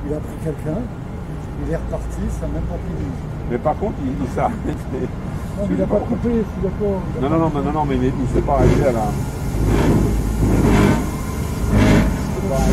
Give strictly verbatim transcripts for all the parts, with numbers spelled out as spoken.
il a pris quelqu'un, il est reparti, ça n'a même pas pris lui. Mais par contre, il, il s'arrête. Non, mais il n'a pas coupé, je suis d'accord. Non, non, non, mais, non, non, mais il ne s'est pas arrêté à la... C'est pas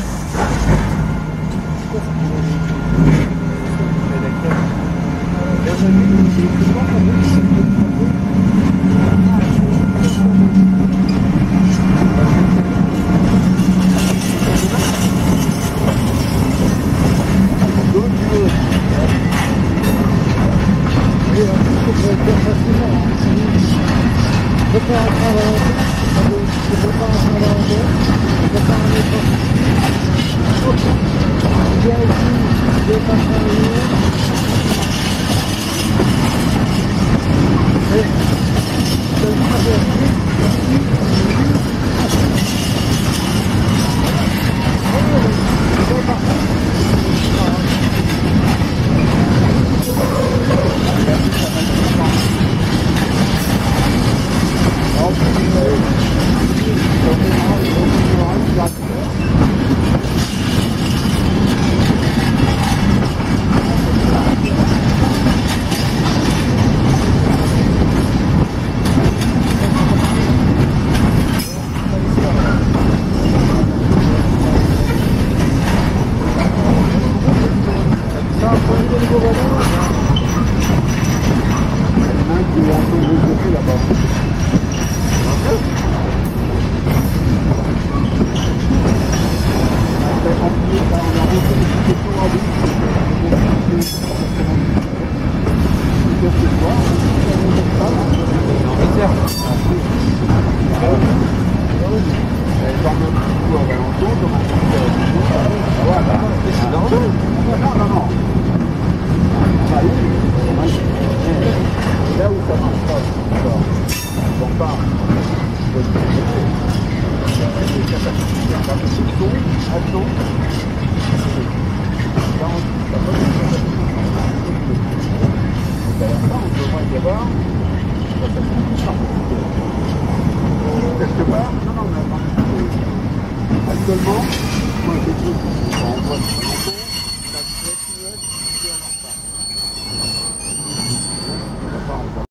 quelque part, non, non, mais actuellement, moi, quelque chose qu'on voit